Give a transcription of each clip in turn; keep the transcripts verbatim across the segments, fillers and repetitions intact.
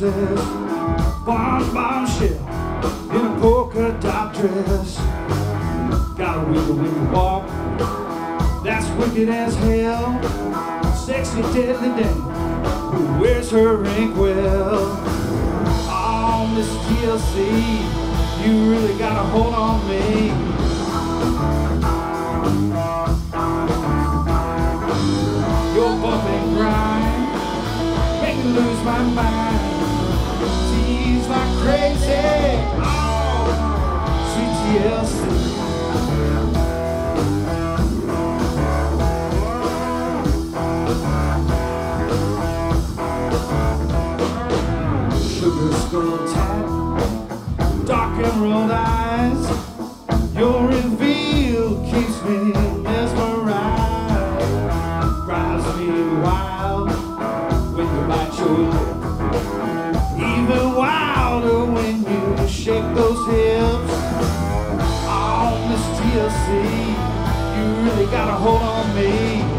princess, blonde bombshell in a polka dot dress. Got a wiggle when you walk, that's wicked as hell. Sexy deadly dame who wears her ink well. Oh, Miss T L C, you really got a hold on me. Your bump and grind make me lose my mind. Tease like crazy, oh, sweet T L C. Sugar skull tap, dark emerald eyes, your reveal keeps me mesmerized. Drives me wild when you bite your lip, even wilder when you shake those hips. Oh, Miss T L C, you really got a hold on me.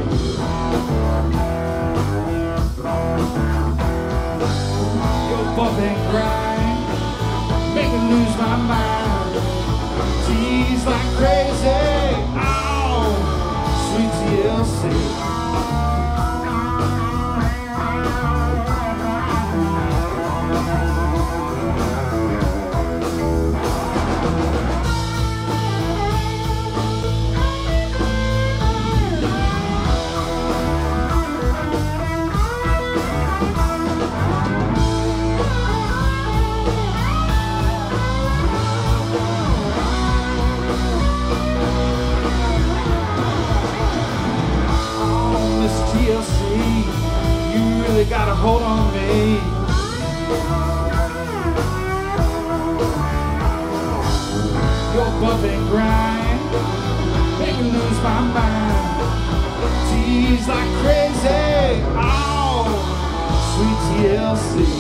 Bump and grind, make me lose my mind. Tease like crazy, oh, sweet T L C. T L C, you really got a hold on me. Your bump and grind make me lose my mind. Tease like crazy, oh, sweet T L C.